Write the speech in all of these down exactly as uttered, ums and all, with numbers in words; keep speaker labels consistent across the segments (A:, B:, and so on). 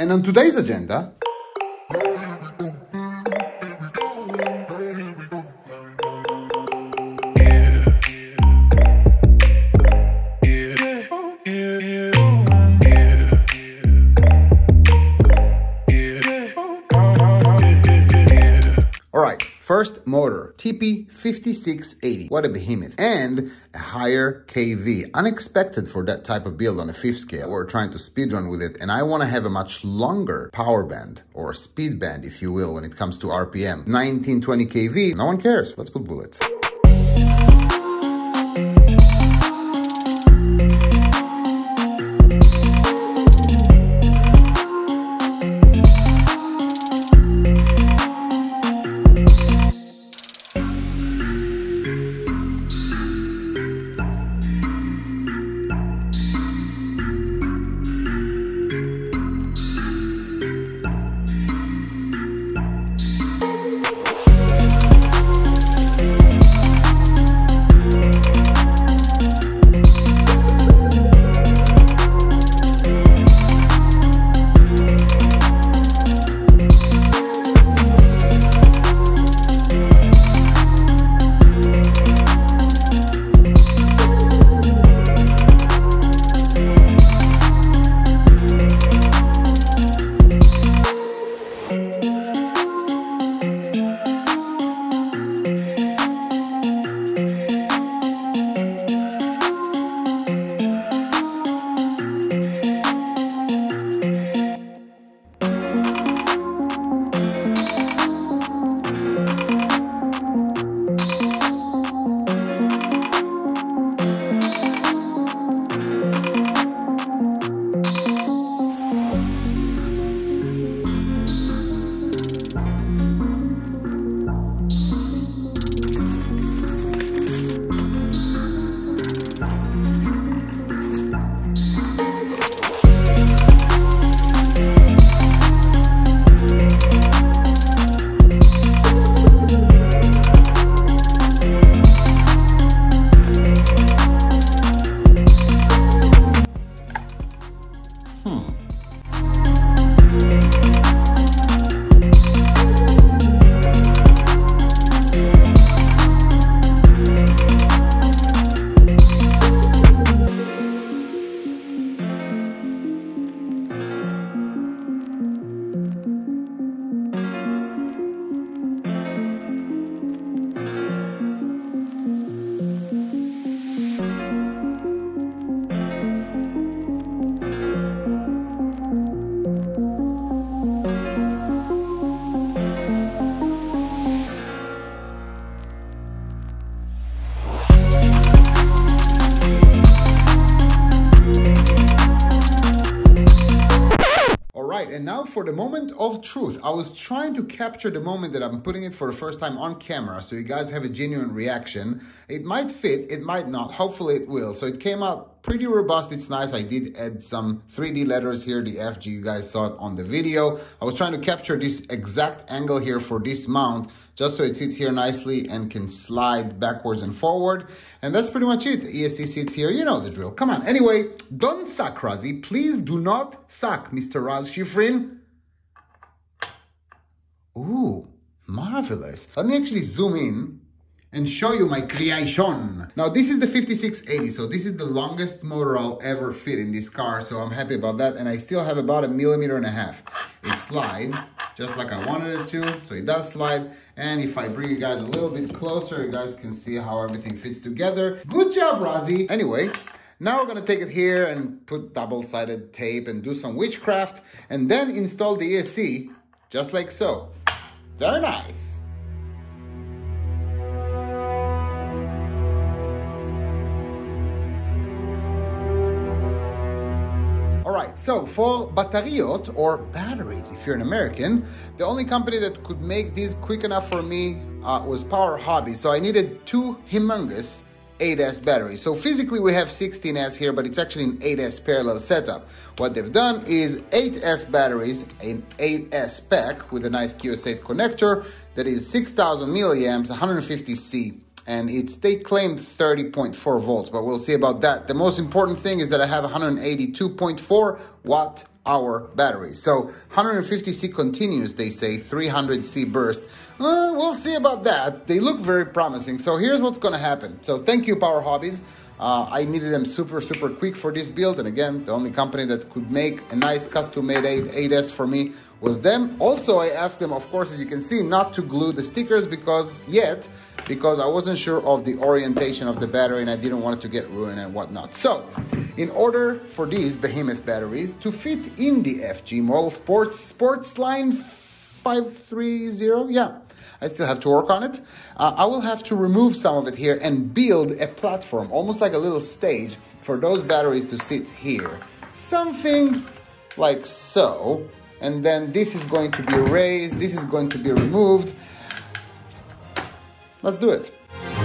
A: And on today's agenda... First motor, T P fifty-six eighty. What a behemoth. And a higher K V. Unexpected for that type of build on a fifth scale. We're trying to speedrun with it, and I want to have a much longer power band, or speed band, if you will, when it comes to R P M. nineteen twenty K V, no one cares. Let's put bullets. And now for the moment of truth. I was trying to capture the moment that I'm putting it for the first time on camera, so you guys have a genuine reaction. It might fit, it might not, hopefully it will. So it came out pretty robust, it's nice. I did add some three D letters here, the F G, you guys saw it on the video. I was trying to capture this exact angle here for this mount, just so it sits here nicely and can slide backwards and forward. And that's pretty much it. E S C sits here, you know the drill. Come on, anyway, don't suck, Razi. Please do not suck, Mister Raz Shifrin. Ooh, marvelous. Let me actually zoom in and show you my creation. Now, this is the fifty-six eighty, so this is the longest motor I'll ever fit in this car, so I'm happy about that, and I still have about a millimeter and a half. It slides just like I wanted it to, so it does slide, and if I bring you guys a little bit closer, you guys can see how everything fits together. Good job, Razi! Anyway, now we're gonna take it here and put double-sided tape and do some witchcraft, and then install the E S C, just like so. Very nice! Alright, so for bateriot, or batteries if you're an American, the only company that could make these quick enough for me uh, was Power Hobby. So I needed two humongous eight S batteries. So physically we have sixteen S here, but it's actually an eight S parallel setup. What they've done is eight S batteries, an eight S pack with a nice Q S eight connector that is six thousand milliamps, one hundred fifty C. And it's, they claim thirty point four volts, but we'll see about that. The most important thing is that I have one hundred eighty-two point four watt hour battery. So one hundred fifty C continuous, they say, three hundred C burst. Uh, we'll see about that. They look very promising. So here's what's going to happen. So thank you, Power Hobbies. Uh, I needed them super, super quick for this build. And again, the only company that could make a nice custom-made eight S for me was them. Also, I asked them, of course, as you can see, not to glue the stickers because yet, because I wasn't sure of the orientation of the battery and I didn't want it to get ruined and whatnot. So, in order for these behemoth batteries to fit in the F G model Sports Sports Line five three zero, yeah, I still have to work on it. Uh, I will have to remove some of it here and build a platform, almost like a little stage, for those batteries to sit here. Something like so. And then this is going to be raised, this is going to be removed. Let's do it.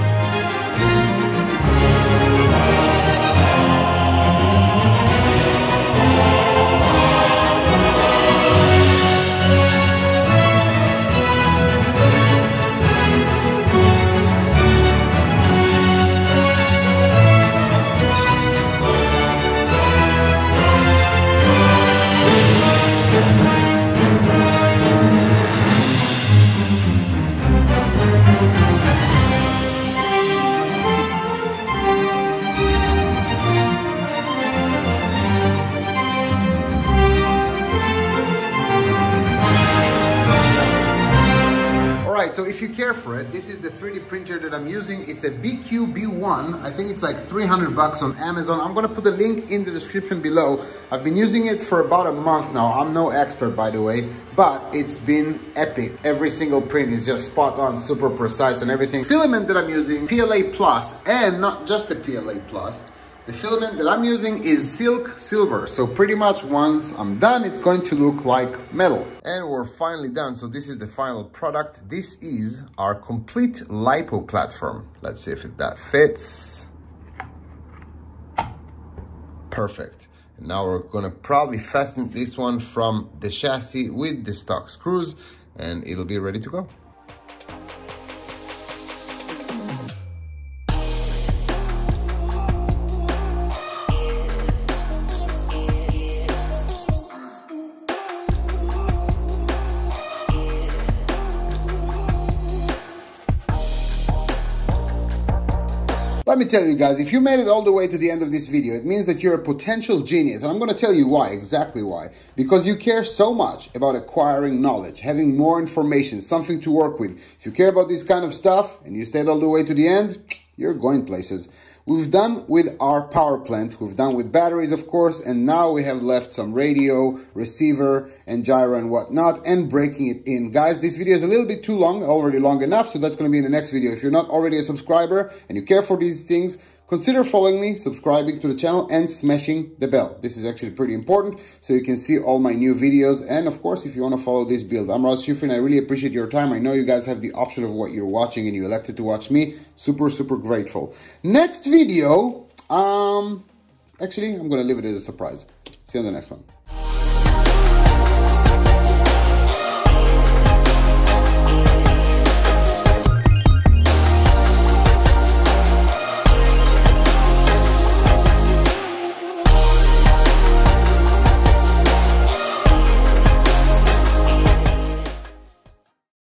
A: So if you care for it, this is the three D printer that I'm using. It's a B Q B one. I think it's like three hundred bucks on Amazon. I'm gonna put the link in the description below. I've been using it for about a month now. I'm no expert, by the way, but it's been epic. Every single print is just spot on, super precise and everything. Filament that I'm using, P L A Plus, and not just the P L A Plus. The filament that I'm using is Silk Silver, so pretty much once I'm done, it's going to look like metal. And we're finally done, so this is the final product. This is our complete LiPo platform. Let's see if it, that fits. Perfect. And now we're gonna probably fasten this one from the chassis with the stock screws, and it'll be ready to go. Let me tell you guys, if you made it all the way to the end of this video, it means that you're a potential genius. And I'm going to tell you why, exactly why. Because you care so much about acquiring knowledge, having more information, something to work with. If you care about this kind of stuff and you stayed all the way to the end, you're going places. We've done with our power plant, we've done with batteries, of course, and now we have left some radio, receiver, and gyro and whatnot, and breaking it in. Guys, this video is a little bit too long, already long enough, so that's going to be in the next video. If you're not already a subscriber and you care for these things, consider following me, subscribing to the channel, and smashing the bell. This is actually pretty important, so you can see all my new videos. And of course, if you want to follow this build, I'm Raz Shifrin. I really appreciate your time. I know you guys have the option of what you're watching, and you elected to watch me. Super, super grateful. Next video, um, actually, I'm going to leave it as a surprise. See you on the next one.